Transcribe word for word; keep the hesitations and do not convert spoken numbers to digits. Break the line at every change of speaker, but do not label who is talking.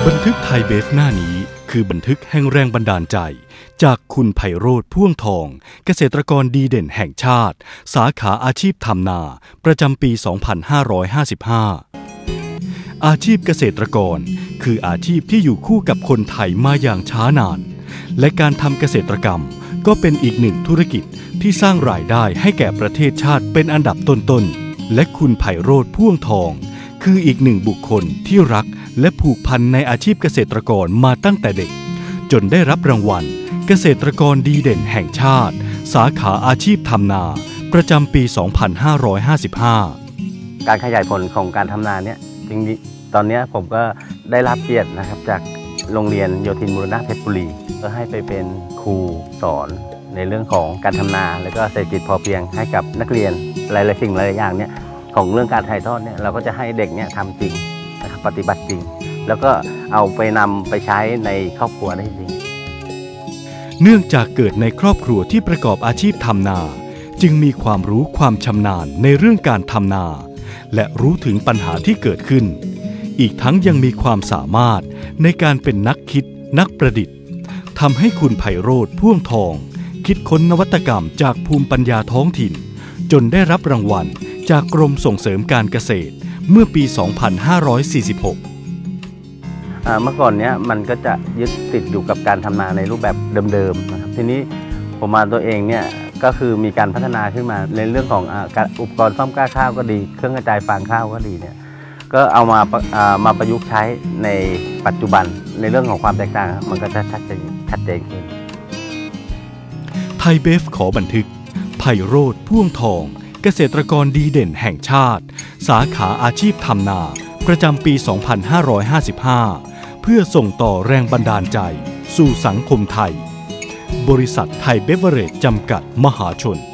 บันทึกไทยเบฟหน้านี้คือบันทึกแห่งแรงบันดาลใจจากคุณไพโรจน์พ่วงทองเกษตรกรดีเด่นแห่งชาติสาขาอาชีพทำนาประจำปี สองพันห้าร้อยห้าสิบห้า อาชีพเกษตรกรคืออาชีพที่อยู่คู่กับคนไทยมาอย่างช้านานและการทำเกษตรกรรมก็เป็นอีกหนึ่งธุรกิจที่สร้างรายได้ให้แก่ประเทศชาติเป็นอันดับต้นๆและคุณไพโรจน์พ่วงทองคืออีกหนึ่งบุคคลที่รักและผูกพันในอาชีพเกษตรกรมาตั้งแต่เด็กจนได้รับรางวัลเกษตรกรดีเด่นแห่งชาติสาขาอาชีพทำนาประจำปี สองพันห้าร้อยห้าสิบห้า
การขยายผลของการทำนาเนี่ยจริงๆตอนนี้ผมก็ได้รับเกียรตินะครับจากโรงเรียนโยธินบูรณะเพชรบุรีก็ให้ไปเป็นครูสอนในเรื่องของการทำนาแล้วก็เศรษฐกิจพอเพียงให้กับนักเรียนหลายๆสิ่งหลายๆอย่างเนี่ยของเรื่องการถ่ายทอดเนี่ยเราก็จะให้เด็กเนี่ยทำจริงนะครับปฏิบัติจริงแล้วก็เอาไปนำไปใช้ในครอบครัวได้จริง
เนื่องจากเกิดในครอบครัวที่ประกอบอาชีพทำนาจึงมีความรู้ความชำนาญในเรื่องการทำนาและรู้ถึงปัญหาที่เกิดขึ้นอีกทั้งยังมีความสามารถในการเป็นนักคิดนักประดิษฐ์ทำให้คุณไพโรจน์พ่วงทองคิดค้นนวัตกรรมจากภูมิปัญญาท้องถิ่นจนได้รับรางวัลจากกรมส่งเสริมการเกษตรเมื่อปี สองพันห้าร้อยสี่สิบหก
เมื่อก่อนเนี้ยมันก็จะยึดติดอยู่กับการทำนาในรูปแบบเดิมๆนะครับทีนี้ผมมาตัวเองเนี่ยก็คือมีการพัฒนาขึ้นมาในเรื่องของการอุปกรณ์ซ่อมกล้าข้าวก็ดีเครื่องกระจายฟางข้าวก็ดีเนี่ยก็เอามามาประยุกต์ใช้ในปัจจุบันในเรื่องของความแตกต่างมันก็จะชัดเจนชัดเจนขึ้น
ไทยเบฟขอบันทึกไพโรจน์พ่วงทองเกษตรกรดีเด่นแห่งชาติสาขาอาชีพทำนาประจำปี สองพันห้าร้อยห้าสิบห้า เพื่อส่งต่อแรงบันดาลใจสู่สังคมไทยบริษัทไทยเบเวอเรจจำกัดมหาชน